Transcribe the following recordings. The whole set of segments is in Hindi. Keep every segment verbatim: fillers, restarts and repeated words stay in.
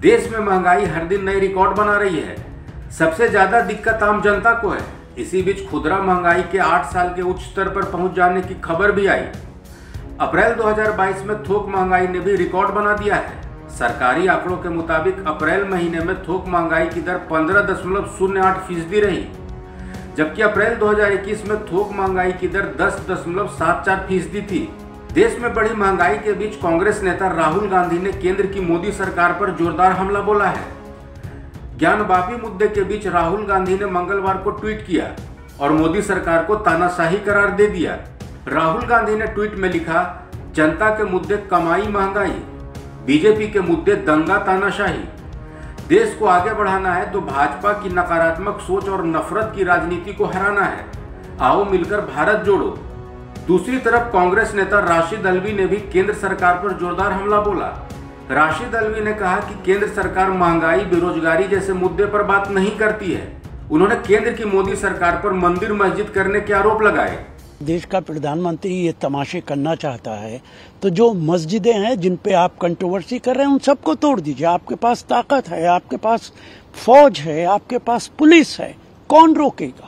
देश में महंगाई हर दिन नए रिकॉर्ड बना रही है। सबसे ज्यादा दिक्कत आम जनता को है। इसी बीच खुदरा महंगाई के आठ साल के उच्च स्तर पर पहुंच जाने की खबर भी आई। अप्रैल दो हज़ार बाईस में थोक महंगाई ने भी रिकॉर्ड बना दिया है। सरकारी आंकड़ों के मुताबिक अप्रैल महीने में थोक महंगाई की दर पंद्रह दशमलव शून्य आठ फीसदी रही, जबकि अप्रैल दो हज़ार इक्कीस में थोक महंगाई की दर दस दशमलव सात चार फीसदी थी। देश में बढ़ी महंगाई के बीच कांग्रेस नेता राहुल गांधी ने केंद्र की मोदी सरकार पर जोरदार हमला बोला है। ज्ञानवापी मुद्दे के बीच राहुल गांधी ने मंगलवार को ट्वीट किया और मोदी सरकार को तानाशाही करार दे दिया। राहुल गांधी ने ट्वीट में लिखा, जनता के मुद्दे कमाई महंगाई, बीजेपी के मुद्दे दंगा तानाशाही। देश को आगे बढ़ाना है तो भाजपा की नकारात्मक सोच और नफरत की राजनीति को हराना है। आओ मिलकर भारत जोड़ो। दूसरी तरफ कांग्रेस नेता राशिद अल्वी ने भी केंद्र सरकार पर जोरदार हमला बोला। राशिद अल्वी ने कहा कि केंद्र सरकार महंगाई, बेरोजगारी जैसे मुद्दे पर बात नहीं करती है। उन्होंने केंद्र की मोदी सरकार पर मंदिर मस्जिद करने के आरोप लगाए। देश का प्रधानमंत्री ये तमाशे करना चाहता है तो जो मस्जिदें हैं जिन पे आप कंट्रोवर्सी कर रहे हैं उन सबको तोड़ दीजिए। आपके पास ताकत है, आपके पास फौज है, आपके पास पुलिस है, कौन रोकेगा?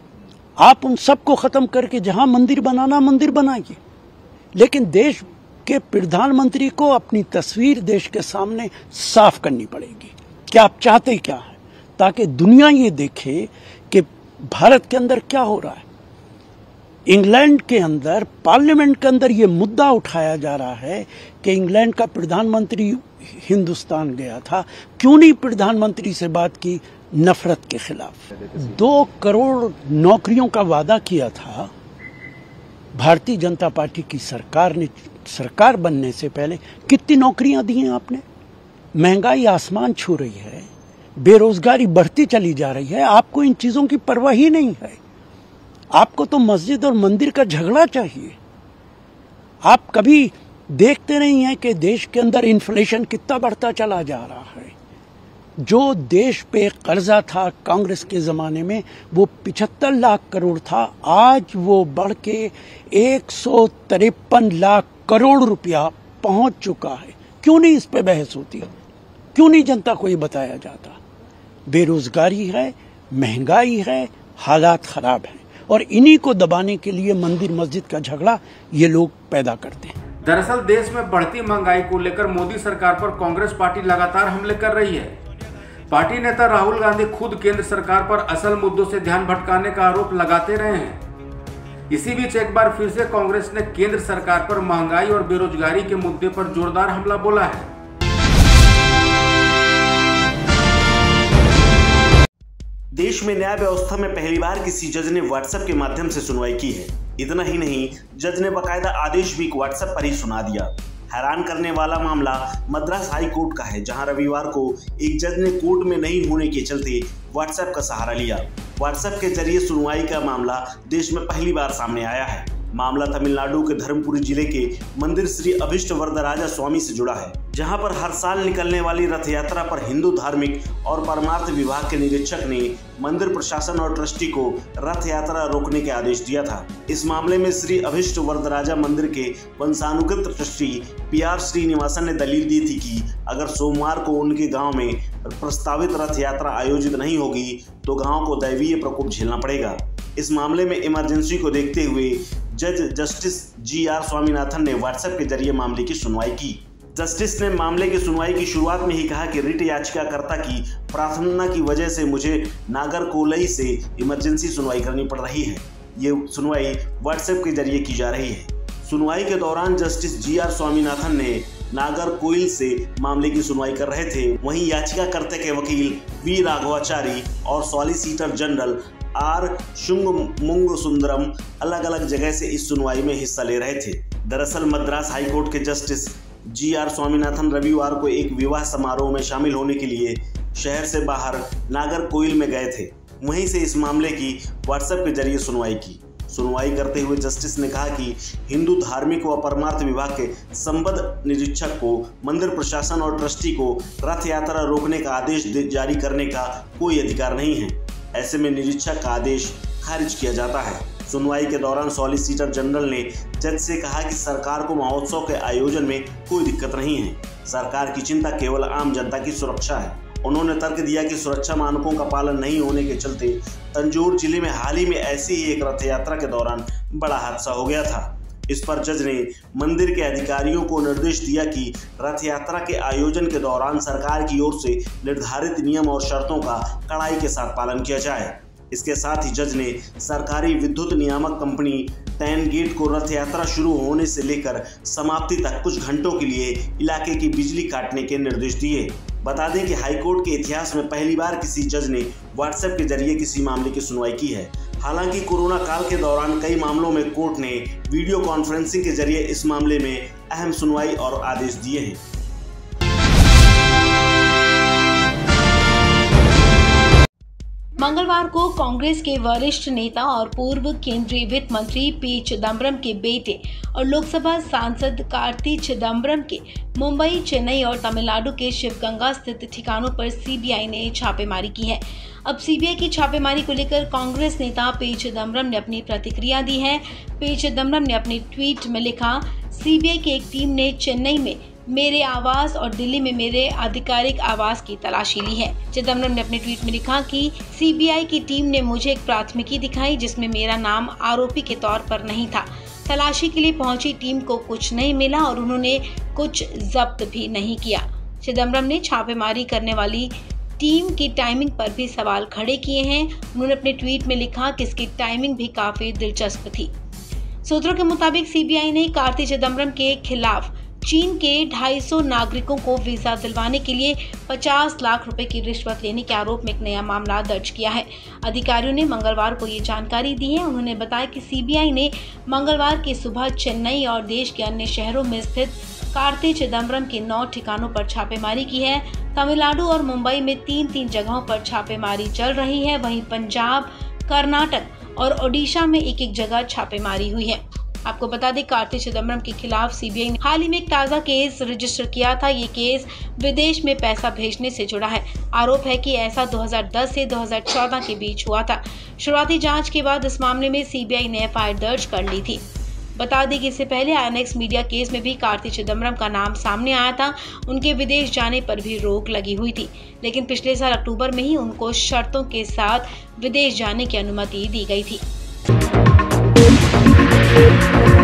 आप उन सबको खत्म करके जहां मंदिर बनाना मंदिर बनाइए। लेकिन देश के प्रधानमंत्री को अपनी तस्वीर देश के सामने साफ करनी पड़ेगी कि आप चाहते क्या है, ताकि दुनिया ये देखे कि भारत के अंदर क्या हो रहा है। इंग्लैंड के अंदर पार्लियामेंट के अंदर ये मुद्दा उठाया जा रहा है कि इंग्लैंड का प्रधानमंत्री हिंदुस्तान गया था, क्यों नहीं प्रधानमंत्री से बात की नफरत के खिलाफ। दो करोड़ नौकरियों का वादा किया था भारतीय जनता पार्टी की सरकार ने। सरकार बनने से पहले कितनी नौकरियां दी हैं आपने? महंगाई आसमान छू रही है, बेरोजगारी बढ़ती चली जा रही है, आपको इन चीजों की परवाह ही नहीं है। आपको तो मस्जिद और मंदिर का झगड़ा चाहिए। आप कभी देखते नहीं हैं कि देश के अंदर इन्फ्लेशन कितना बढ़ता चला जा रहा है। जो देश पे कर्जा था कांग्रेस के जमाने में वो पिछहत्तर लाख करोड़ था, आज वो बढ़ के एक सौ तिरपन लाख करोड़ रुपया पहुंच चुका है। क्यों नहीं इस पे बहस होती? क्यों नहीं जनता को ये बताया जाता? बेरोजगारी है, महंगाई है, हालात खराब हैं और इन्हीं को दबाने के लिए मंदिर मस्जिद का झगड़ा ये लोग पैदा करते हैं। दरअसल देश में बढ़ती महंगाई को लेकर मोदी सरकार पर कांग्रेस पार्टी लगातार हमले कर रही है। पार्टी नेता राहुल गांधी खुद केंद्र सरकार पर असल मुद्दों से ध्यान भटकाने का आरोप लगाते रहे हैं। इसी बीच एक बार फिर से कांग्रेस ने केंद्र सरकार पर महंगाई और बेरोजगारी के मुद्दे पर जोरदार हमला बोला है। देश में न्याय व्यवस्था में पहली बार किसी जज ने व्हाट्सएप के माध्यम से सुनवाई की है। इतना ही नहीं, जज ने बकायदा आदेश भी व्हाट्सएप पर ही सुना दिया। हैरान करने वाला मामला मद्रास हाई कोर्ट का है, जहां रविवार को एक जज ने कोर्ट में नहीं होने के चलते व्हाट्सएप का सहारा लिया। व्हाट्सएप के जरिए सुनवाई का मामला देश में पहली बार सामने आया है। मामला तमिलनाडु के धर्मपुरी जिले के मंदिर श्री अभिष्ट वरदराजा स्वामी से जुड़ा है, जहां पर हर साल निकलने वाली रथ यात्रा पर हिंदू धार्मिक और परमार्थ विभाग के निरीक्षक ने मंदिर प्रशासन और ट्रस्टी को रथ यात्रा रोकने के आदेश दिया था। इस मामले में श्री अभिष्ट वरदराजा मंदिर के वंशानुगत ट्रस्टी पी आर श्रीनिवासन ने दलील दी थी कि अगर सोमवार को उनके गांव में प्रस्तावित रथ यात्रा आयोजित नहीं होगी तो गांव को दैवीय प्रकोप झेलना पड़ेगा। इस मामले में इमरजेंसी को देखते हुए जज जस्टिस जी आर स्वामीनाथन ने व्हाट्सएप के जरिए मामले की सुनवाई की। जस्टिस ने मामले की सुनवाई की शुरुआत में ही कहा कि रिट याचिकाकर्ता की प्रार्थना की वजह से मुझे नागरकोइल से इमरजेंसी सुनवाई करनी पड़ रही है। ये सुनवाई व्हाट्सएप के जरिए की जा रही है। सुनवाई के दौरान जस्टिस जी आर स्वामीनाथन ने नागरकोइल से मामले की सुनवाई कर रहे थे। वहीं याचिकाकर्ता के वकील वी राघवाचारी और solicitor general R Shungmung Sundaram अलग अलग जगह से इस सुनवाई में हिस्सा ले रहे थे। दरअसल मद्रास हाईकोर्ट के जस्टिस जी आर स्वामीनाथन रविवार को एक विवाह समारोह में शामिल होने के लिए शहर से बाहर नागरकोइल में गए थे। वहीं से इस मामले की व्हाट्सएप के जरिए सुनवाई की। सुनवाई करते हुए जस्टिस ने कहा कि हिंदू धार्मिक व परमार्थ विभाग के संबद्ध निरीक्षक को मंदिर प्रशासन और ट्रस्टी को रथ यात्रा रोकने का आदेश जारी करने का कोई अधिकार नहीं है। ऐसे में निरीक्षक का आदेश खारिज किया जाता है। सुनवाई के दौरान सॉलिसिटर जनरल ने जज से कहा कि सरकार को महोत्सव के आयोजन में कोई दिक्कत नहीं है। सरकार की चिंता केवल आम जनता की सुरक्षा है। उन्होंने तर्क दिया कि सुरक्षा मानकों का पालन नहीं होने के चलते तंजौर जिले में हाल ही में ऐसी ही एक रथ यात्रा के दौरान बड़ा हादसा हो गया था। इस पर जज ने मंदिर के अधिकारियों को निर्देश दिया कि रथ यात्रा के आयोजन के दौरान सरकार की ओर से निर्धारित नियम और शर्तों का कड़ाई के साथ पालन किया जाए। इसके साथ ही जज ने सरकारी विद्युत नियामक कंपनी टेन गेट को रथ यात्रा शुरू होने से लेकर समाप्ति तक कुछ घंटों के लिए इलाके की बिजली काटने के निर्देश दिए। बता दें कि हाईकोर्ट के इतिहास में पहली बार किसी जज ने व्हाट्सएप के जरिए किसी मामले की सुनवाई की है। हालांकि कोरोना काल के दौरान कई मामलों में कोर्ट ने वीडियो कॉन्फ्रेंसिंग के जरिए इस मामले में अहम सुनवाई और आदेश दिए हैं। मंगलवार को कांग्रेस के वरिष्ठ नेता और पूर्व केंद्रीय वित्त मंत्री पी चिदम्बरम के बेटे और लोकसभा सांसद कार्ति चिदम्बरम के मुंबई, चेन्नई और तमिलनाडु के शिवगंगा स्थित ठिकानों पर सीबीआई ने छापेमारी की है। अब सीबीआई की छापेमारी को लेकर कांग्रेस नेता पी चिदम्बरम ने अपनी प्रतिक्रिया दी है। पी चिदम्बरम ने अपने ट्वीट में लिखा, सीबीआई की एक टीम ने चेन्नई में मेरे आवास और दिल्ली में मेरे आधिकारिक आवास की तलाशी ली है। चिदम्बरम ने अपने ट्वीट में लिखा कि सीबीआई की टीम ने मुझे एक प्राथमिकी दिखाई जिसमें मेरा नाम आरोपी के तौर पर नहीं था। तलाशी के लिए पहुंची टीम को कुछ नहीं मिला और उन्होंने कुछ जब्त भी नहीं किया। चिदम्बरम ने छापेमारी करने वाली टीम की टाइमिंग पर भी सवाल खड़े किए हैं। उन्होंने अपने ट्वीट में लिखा कि इसकी टाइमिंग भी काफी दिलचस्प थी। सूत्रों के मुताबिक सीबीआई ने कार्ति चिदम्बरम के खिलाफ चीन के ढाई सौ नागरिकों को वीजा दिलवाने के लिए पचास लाख रुपए की रिश्वत लेने के आरोप में एक नया मामला दर्ज किया है। अधिकारियों ने मंगलवार को ये जानकारी दी है। उन्होंने बताया कि सीबीआई ने मंगलवार की सुबह चेन्नई और देश के अन्य शहरों में स्थित कार्ति चिदम्बरम के नौ ठिकानों पर छापेमारी की है। तमिलनाडु और मुंबई में तीन तीन जगहों पर छापेमारी चल रही है। वहीं पंजाब, कर्नाटक और ओडिशा में एक एक जगह छापेमारी हुई है। आपको बता दें, कार्ति चिदम्बरम के खिलाफ सीबीआई ने हाल ही में एक ताज़ा केस रजिस्टर किया था। ये केस विदेश में पैसा भेजने से जुड़ा है। आरोप है कि ऐसा दो हज़ार दस से दो हज़ार चौदह के बीच हुआ था। शुरुआती जांच के बाद इस मामले में सीबीआई ने एफ आई आर दर्ज कर ली थी। बता दें कि इससे पहले आईएनएक्स मीडिया केस में भी कार्ति चिदम्बरम का नाम सामने आया था। उनके विदेश जाने पर भी रोक लगी हुई थी, लेकिन पिछले साल अक्टूबर में ही उनको शर्तों के साथ विदेश जाने की अनुमति दी गई थी।